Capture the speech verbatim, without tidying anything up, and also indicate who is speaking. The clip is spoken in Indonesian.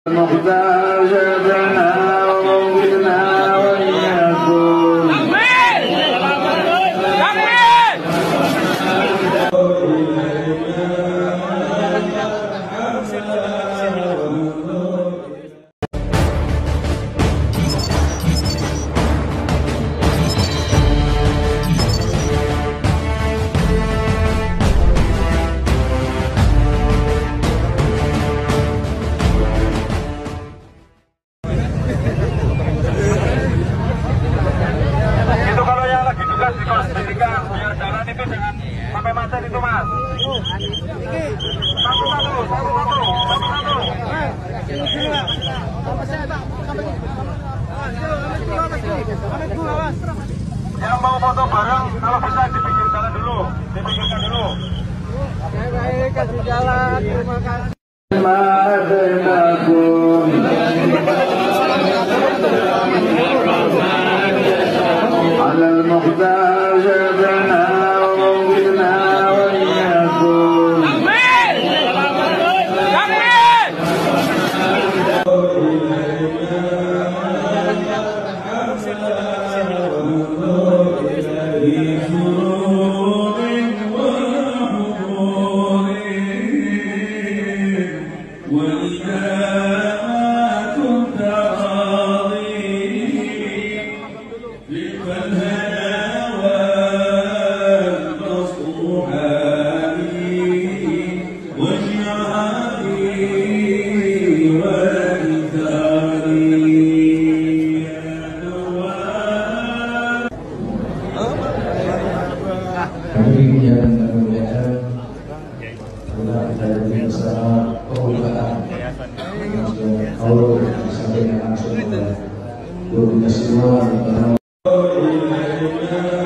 Speaker 1: المختار جابنا وموجدنا وإياكم. Biar jalan itu jangan sampai macet itu, Mas. Satu satu, satu satu, satu satu. Yang mau foto bareng, kalau bisa di pinggir jalan dulu, dipinggirkan dulu. Oke, baik, kasih jalan. Terima kasih. على المختار جابنا وموجدنا وإياكم.
Speaker 2: Kami yang muliakan telah dari bersama perubahan kalau disampaikan langsung oleh guru semua.